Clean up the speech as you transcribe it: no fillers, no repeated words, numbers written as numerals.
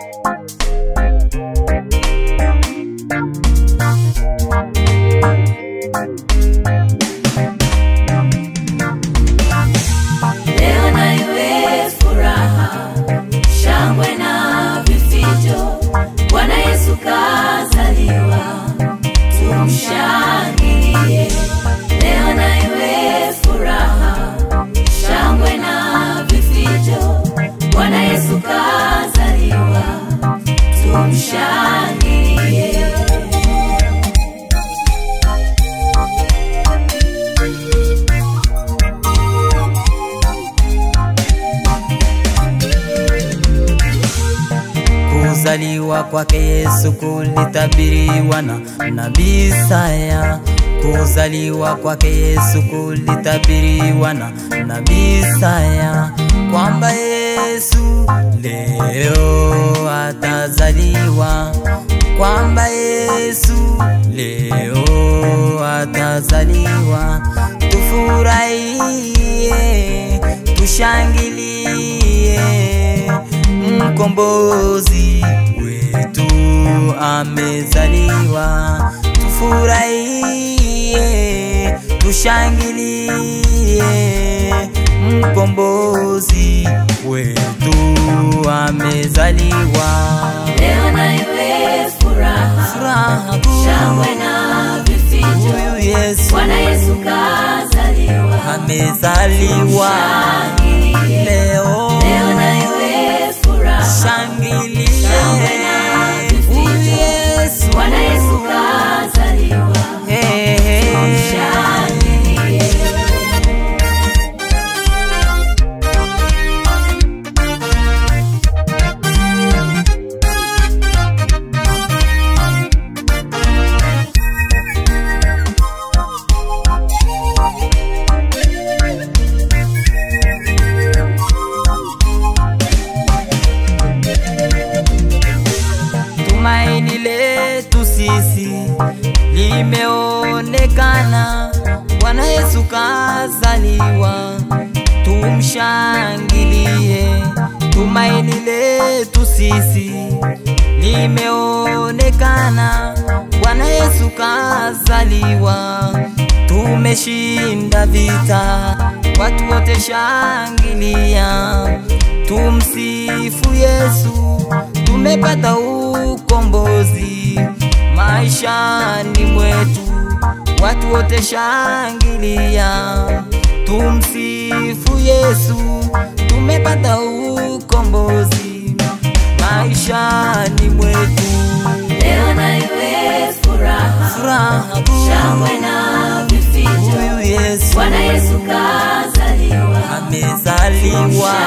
Leo na iwe furaha, shangwe na vifijo, Bwana Yesu kazaliwa, tumshangilie. Leo na iwe furaha, shangwe na vifijo, Bwana Yesu kazaliwa, tumshangilie. Kuzaliwa kwake Yesu kulitabiriwa na nabii Isaya. Kuzaliwa kwake Yesu kulitabiriwa na nabii Isaya, kwamba Yesu leo atazaliwa, kwamba Yesu leo atazaliwa. Tufurahie, tushangilie, mkombozi wetu amezaliwa. Tufurahie, tushangilie, mkombozi wetu amezaliwa. Leo na iwe furaha, shangwe na vifijo, Bwana Yesu kazaliwa, amezaliwa. Leo na iwe furaha, shangilia, shangwe na vifijo, Bwana Yesu kazaliwa, tumshangilie. Tumaini letu sisi limeonekana, Bwana Yesu kazaliwa, tumshangilie. Tumaini letu sisi limeonekana, Bwana Yesu kazaliwa, tumeshinda vita, watu wote shangilia. Tumsifu Yesu, tumepata ukombozi maishani mwetu, watu wote shangilia. Tumsifu Yesu, tumepata ukombozi maishani mwetu. Leo na iwe furaha, shangwe na vifijo, Bwana Yesu kazaliwa, amezaliwa.